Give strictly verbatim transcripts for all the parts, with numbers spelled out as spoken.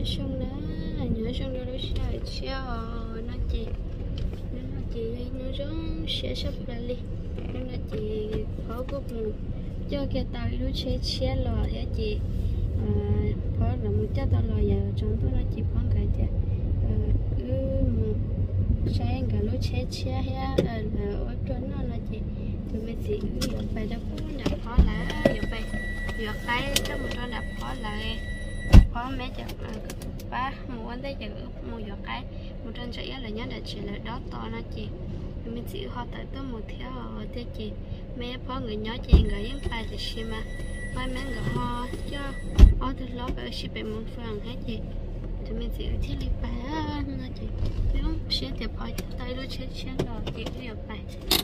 xong đó nhớ xong đó lúc sau chiều nó chị nó chị nó giống sẽ sắp lại đi nó là chị có cục một cho cái tàu lúc xe xe lò thế chị có là một chắc tao lò giờ trong tôi nó chỉ khoảng cái chứ cứ một sáng cả lúc xe xe ha là ở trên nó là chị tụi mình chỉ giờ phải đâu có đạp khó lá giờ phải giờ cái trong một con đạp khó lại khó mấy chợ ba một anh thấy chợ một giờ cái một trên chạy là nhớ là chỉ là đó to nó chị mình chỉ họ tới tới một theo thế chị mấy phó người nhỏ chị người những phải thì xem mà mai mấy người họ cho ở từ lớp ở ship về một phần hết chị tụi mình chỉ thiết lập bài nó chị nếu sẽ tiếp hỏi tay đôi chết chết rồi chị liệu bài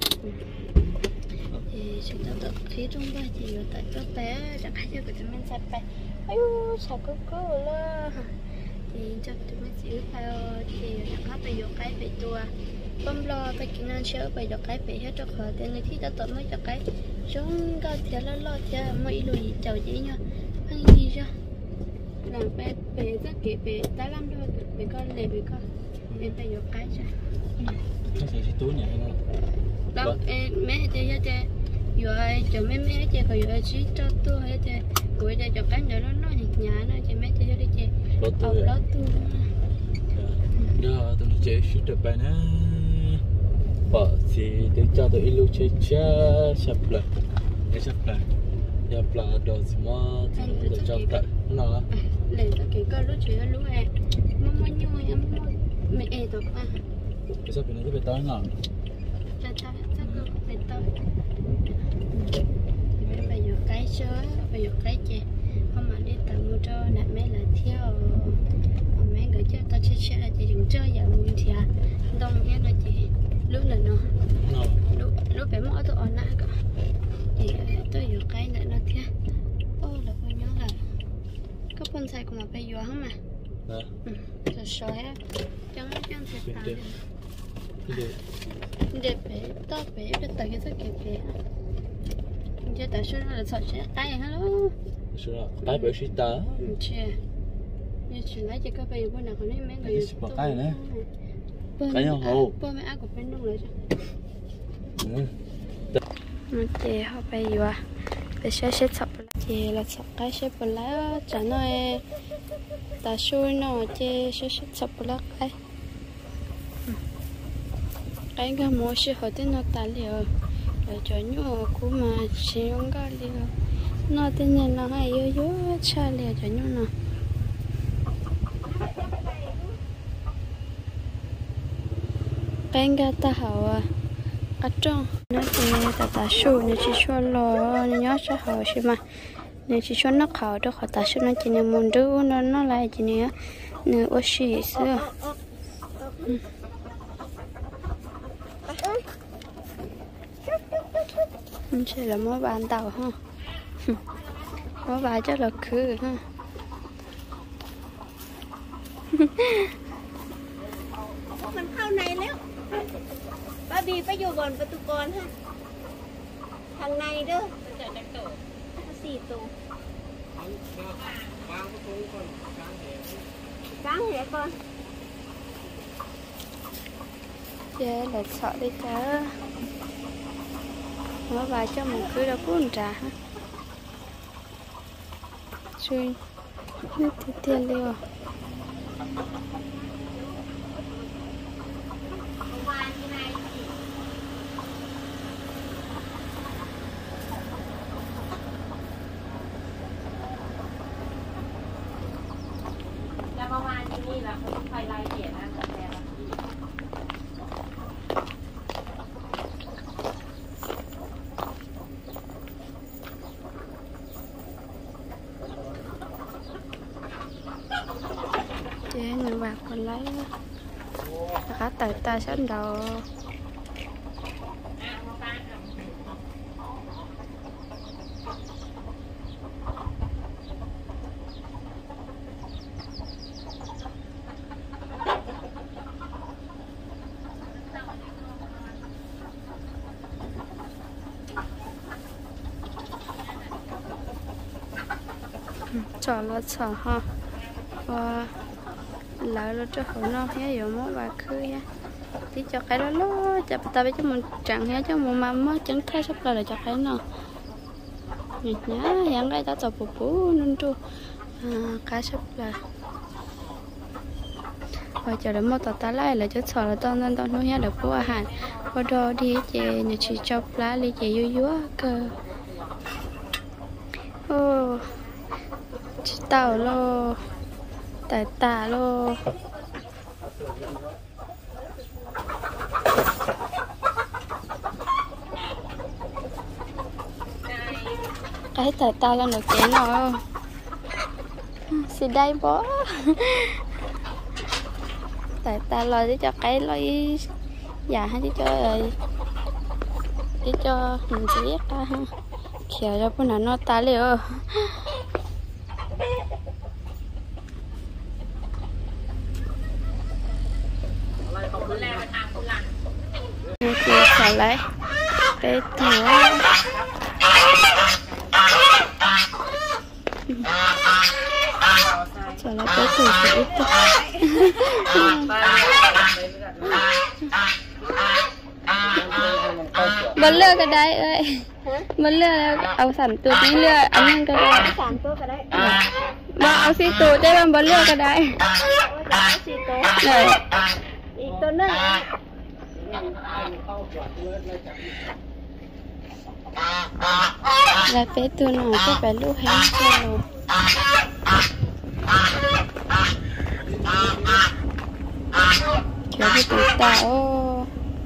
thì chúng ta tự khí trong bài thì ở tại các bé chẳng hay cho tụi mình sạch bài ôi sao cứ cứ là thì cho tụi mình chỉ phải thì nó bây giờ cái về tua không lo cái kỹ năng sửa bây giờ cái về hết cho khỏi thì người thi đã tự mới cho cái chúng có thể lo lo cho mấy lùi chầu gì nha anh gì cho làm về về rất kỹ về tá lắm thôi về con lề về con em bây giờ cái cho nó sẽ chỉ túi nhỉ đâu em mấy chơi hết chơi rồi cho mấy mấy chơi còn rồi chỉ cho tôi hết chơi cuối đây cho cái nữa nó nó nhạt nó chơi mấy chơi đi chơi lót túi lót túi đó tụi nó chơi ship được bài nè bỏ thì để cho tụi ilu chơi chơi sắp lại để sắp lại giờ là đồ gì mà thì để cho tận nó để cho cái con lúc chơi lúc này mà mà nhiều em mẹ em được à cái sắp này nó bị tối ngọn cho ta chắc có phải tới bây giờ cái sớ bây giờ cái chè không mà đi tận mua cho nãy mấy là theo mấy người chơi tao chơi chơi là chỉ dừng chơi giờ muốn thì à đông thế là chỉ lúc là nó lúc lúc bé mỗi tôi on lại cả thì tôi giờ cái nữa nó thế ô là con nhớ là có con sai của mà bây giờ không mà rồi soi á chẳng chẳng thể tàn để bé to bé bé tới cái sức kẹp bé chơi tại sao là sợ sẽ tay hả đó sao tay bé xí tá chưa như chuyện lấy cho các bây giờ bữa nào còn mấy mấy người bỏ tay này cái nhau hầu bữa mấy ai cũng phải nung lại chứ một chị họ bây giờ bây giờ sẽ sập chị là sập cái sẽ bật lá cho nó ta xui nó chị sẽ sập lá cái cái cái mua sẽ họ tên nó ta liệu rồi cho nhau cũ mà chỉ không có liệu nó tên này nó hay yếu yếu cha liệu cho nhau nó cái cái ta hậu ở trong nó thì ta ta xu nó chỉ cho lo nhớ cho hậu xem mà nó chỉ cho nó khảo đó họ ta xu nó chỉ là muốn đưa nó nó lại chỉ nè nè ở xí xưa mình sẽ là mối bàn tàu ha mối bàn chắc là khứ ha มันเข้าในแล้วป้าบีไปอยู่บนประตูกรฮะทางในเด้อจะได้ตัวสี่ตัววางประตูก่อนกลางเหรก่อน chế là sợ đi chớ nó vào cho mình cứ đâu có trà xuyên nước thì tiền liều chế người bạc còn lấy cá tài ta sẵn đầu chọn là chọn ha và lỡ lo cho họ nó hết rồi món bà khơi ha tí cho cái đó lo cho ta biết cho mình chẳng hết cho một mà mất chẳng thấy sắp là cho cái nó nhớ hiện đây ta tập bố nên tu cá sắp là và chờ đến một tờ ta lại là cho sò là tao nên tao nuôi được bố hàng và đồ đi về nhà chị cho lá đi về vui vui cơ ô tao lo tại tà lo cái tại tao là được cái nào xin đây bó tại ta lo để cho cái lo già hay cho để cho mình sẽ ta ha khéo cho bữa nào nó ta liệu mình sẽ xả lại cái thằng xả lại cái thằng sẽ ít bật lửa cái đấy ơi bật lửa ao sẵn tụt đi lửa ăn nhanh cái đấy sàn tôi cái đấy mà ao xì tụt đấy mà bật lửa cái đấy này đi tôi nữa là bé tôi nói cho bé lúc hết rồi kiểu như tụi tao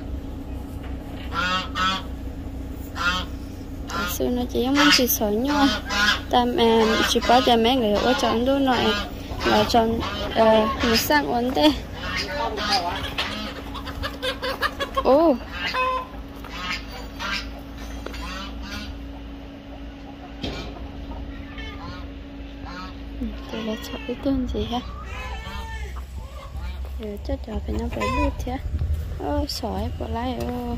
xưa nó chỉ muốn chỉ sợ nhau ta mẹ chỉ có cho mấy người ở chọn đôi nội là chọn một sang ổn thế ô thì là chọn cái tên gì ha rồi chắc chắn phải nó phải lút thế ô sỏi bỏ lại ô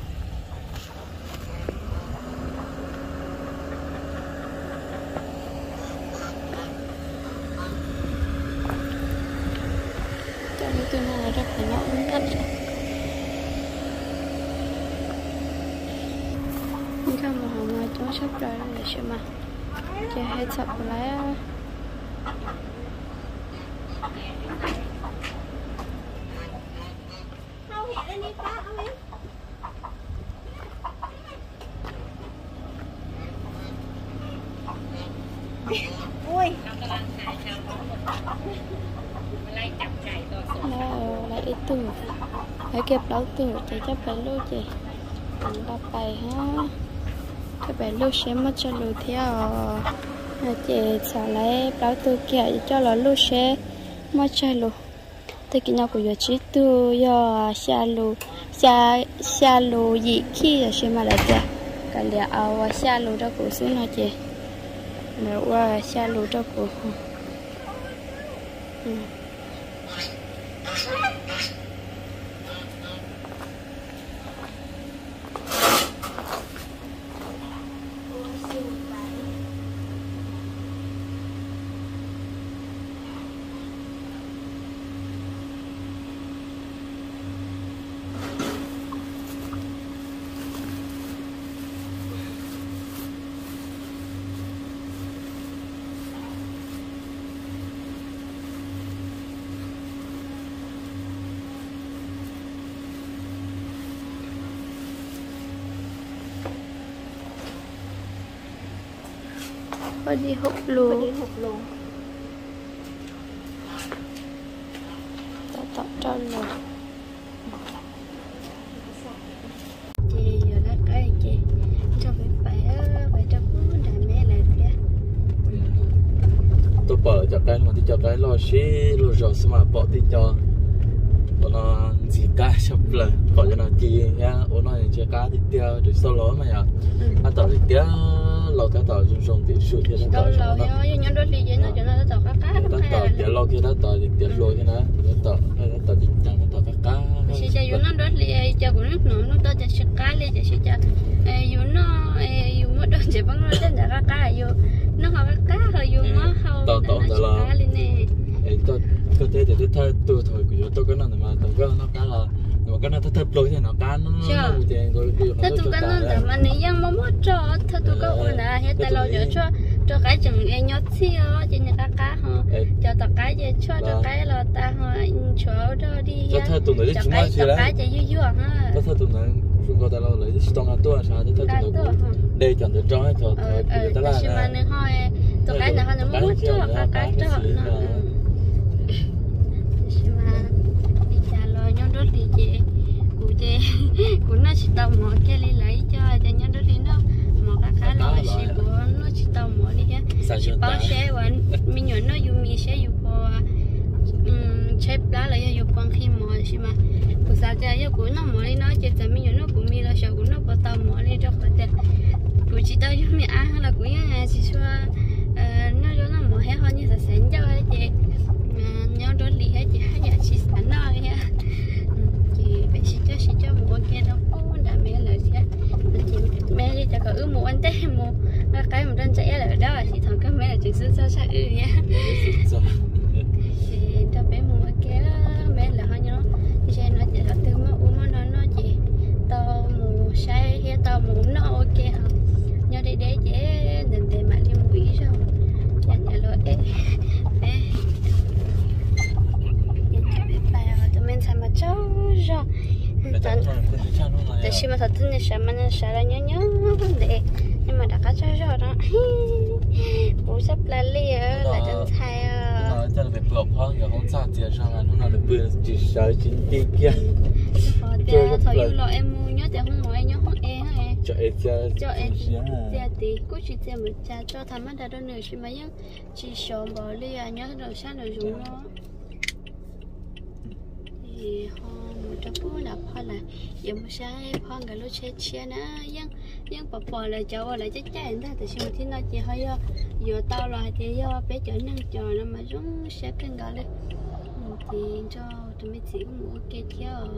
cho cái tên này rất phải nó ưng ngắt như không mà họ ngoài chỗ sắp rồi là sẽ mà cho hết sập lại ui lại ít từ phải kẹp đấu từ để cho bé lưu chị đọc bài ha cho bé lưu sẽ mất cho lưu theo chị xả lấy đấu từ kia cho nó lưu sẽ mất cho lưu thì cái nhau của giờ chỉ từ giờ xa lưu xa xa lưu gì khi là sẽ mà lại kia cái là ao xa lưu đó của xuống nó chị nếu qua xa lưu đó của có đi hụt luôn đi hụt luôn ta tập cho luôn chị giờ đã cái chị cho phải phải phải cho bố đàn mẹ lại kia tôi bỏ cho cái mà tôi cho cái lo xí lo rồi mà bỏ thì cho nó gì cá sắp là bỏ cho nó chi nha ủa nó chơi cá thì tiêu được sau đó mà nhở nó tao thì tiêu lâu cái tàu dùng dùng thì sụt thì nó tàu lâu lâu nhớ nhớ đôi đi vậy nó cho nó tàu cá cá nó tàu tiêu lâu kia nó tàu thì tiêu lâu kia nó nó tàu nó tàu thì chẳng nó tàu cá cá sẽ cho nó đôi đi cho của nó nó tao cho sẽ cá đi sẽ cho dù nó dù mất đôi chỉ bằng nó trên đã cá cá dù nó họ cá cá họ dù nó họ tàu tàu là cá lên nè tôi có thể để tôi thay tôi thôi của tôi cái nào mà tôi cái nó cá là mà cái nó thay lối thì nó cá nó nó mù tiền rồi tôi thế tôi cái nó để mà nếu yang mà mất cho thế tôi có ổn à hiện tại lo cho cho cái chừng em nhót xíu cho những cái cá họ cho tất cái gì cho tất cái là ta họ chỗ đó đi cho cái cho cái cho vui vui ha cho tụi nó chúng tôi ta lo lấy cái tông tua sao cho tụi nó đây chọn được cho cho thôi bây giờ ta là mà nếu họ tụi cái nào họ nó mất cho cái cái đó nó mà đi trả lời nhau đó thì chị cụ chị cụ nó chỉ tao mỏ cái lấy lấy cho cho nhau đó thì nó mỏ cái cá lo chỉ bữa nó chỉ tao mỏ đi ha chỉ bao xe vẫn mình nhớ nó dùng mi xe dùng qua chế lá là dùng bằng khi mỏ chỉ mà cụ sao cho yêu cụ nó mỏ đi nó chỉ tại mình nhớ nó cụ mi là sợ cụ nó bắt tao mỏ đi cho khỏi tiền cụ chỉ tao dùng mi ăn hay là cụ nhá chỉ xua nó cho nó mỏ hết hơn như là sáng cho ấy chị nhau đó lì hết chị hay là chỉ sáng đó nha chị phải chỉ cho chỉ cho một cái đó cũng đã mẹ lời chứ chị mẹ đi cho có ước một anh té một cái một đơn chạy là đó thì thằng các mẹ là chỉซื้อsao sao ư nha thì cho bé một cái mẹ là hơi nhớ thì chị nói chị là từ mà uống nó nó chị tao một say hay tao một nó ok hả nhớ đi để chị đừng để mà đi một ý sao nhà nhà lo ê ê mình xem mà cháu rồi tại khi mà thật tin thì xem mà nên sẽ là nhớ nhớ để nhưng mà đã có cháu rồi đó bố sắp là lia là chân thay nó cho là phải bọc hơn rồi không sao tiền sao là nó là được bữa chỉ sợ chính đi kia cho thời yêu lo em mua nhớ tiền không nói nhớ không em hả cho em cho em tiền tí cứ chỉ tiền một cha cho thằng mắt đã đơn nữa chỉ mà nhớ chỉ sợ bỏ lia nhớ đầu sáng đầu dùng nó thì họ một trăm phút là họ là giờ một sai họ cái lối xe xe nó nhưng nhưng bà bà là cháu là chết chết người ta thì xin thì nó chỉ hơi giờ tao là thì do bé chở năng chờ nó mà giống sẽ cân gọi lên thì cho tụi mình chỉ mua cái theo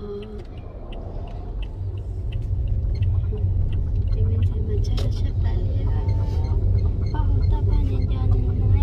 thì mình sẽ mà chơi sắp lại liền bao tao bao nhiêu giờ nói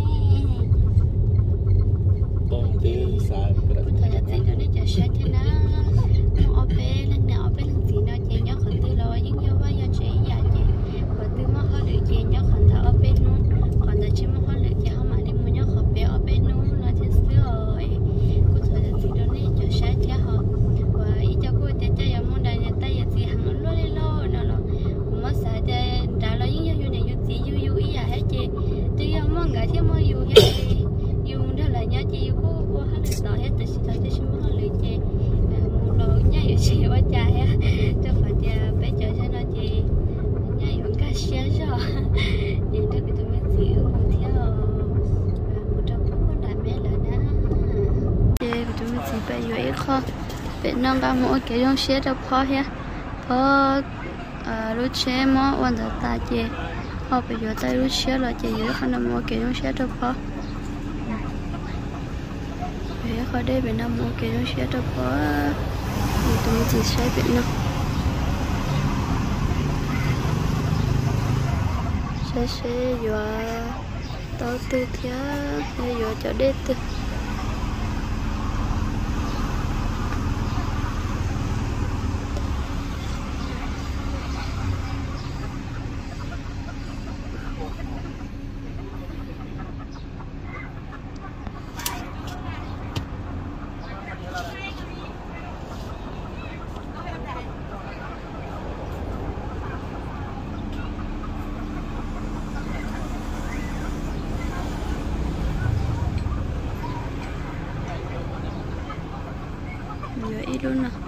bông tiền xài thời gian này nó chờ sát cho nó nó ở bên lên nào bên gì nó chơi nhớ khẩn tư rồi nhưng do bao giờ chơi giả chơi và tư mà họ lựa chơi nhớ khẩn thở ở bênนู้นcòn là chỉ mà họ lựa chơi họ mà đi mua nhớ khẩn bé ở bênนู้นnó thì rồi cứ thời gian này nó chờ sát cho họ và ý cho cô để chơi ở môn đại này tay gì hàng nó đi lo nó nó cũng mất sai chơi đã lo những như này như gì như như ý à hết chị tư giờ mong cái thì mong yêu hết dùng đó là nhớ chị cô cô hết được tỏi hết từ từ từ xin mất lựa chơi một lô nhá yêu chị quá trời á cho phải chờ bé chờ cho nó chị nhá yêu cá xe rồi thì đó cái tụi mình chỉ một theo một trăm phút đại mẹ là đó chị tụi mình chỉ phải yêu khó bé nâng cao mỗi cái dòng xe đâu khó ha khó lúc xe mà quan trọng ta chị họ bây giờ tay lúc xe là chị yêu khó nằm mỗi cái dòng xe đâu khó bé khỏi đây bên nam mua cái nó sẽ đâu có tụi mình chỉ sẽ bên nam sẽ sẽ dọa tao tư thế để dọa cho đế tư vậy luôn nè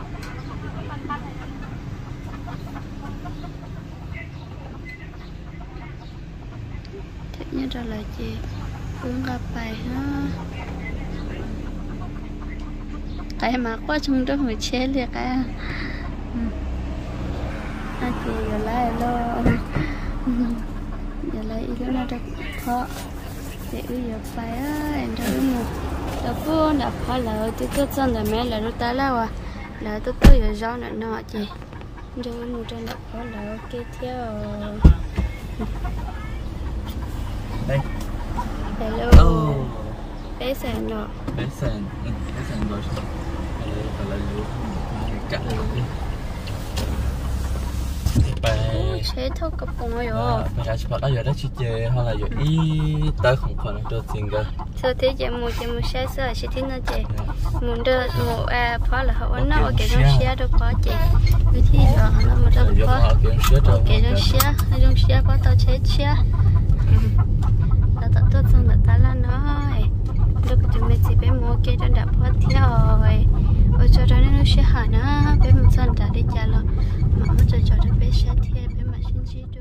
thế như ra là chị hướng gặp bài ha cái mà quá trong đó hồi chế liệt cái anh chị giờ lại lo giờ lại ý nó rất khó để giờ phải á em thấy một đợt vừa đợt phải là tôi tôi chân là mẹ là tôi ta lao à là tôi tôi giờ rau nữa nọ chị rồi một trên đợt phải là ok theo đây hello bé sàn đó bé sàn bé sàn rồi là là lúa cắt chế thâu cặp bông rồi bây giờ chỉ bắt giờ đó chỉ chơi hay là giờ ý tới không phải là cho tiền cơ sau thế giờ mua giờ mua xe sữa chỉ thế nào chị muốn đưa mua à phá là họ nó ở cái trong xe đâu có chị cái gì đó nó mà đâu có cái trong xe cái trong xe có tao chế xe là tao tốt xong là ta là nói được tụi mình chỉ phải mua cái trong đạp hết theo rồi rồi cho đó nó sẽ hả nó phải một lần đã đi trả lo mà nó cho cho được bé xe theo bé mà xin chi